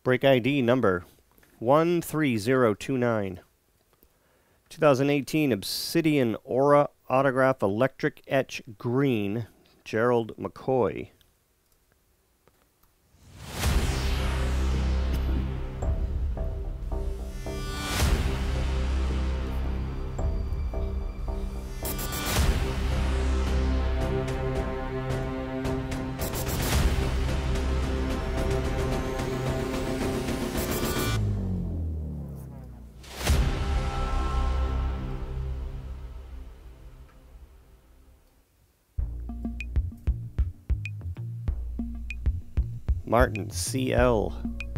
Break ID number 13029. 2018 Obsidian Aurora Autograph Electric Etch Green, Gerald McCoy. Martin CL.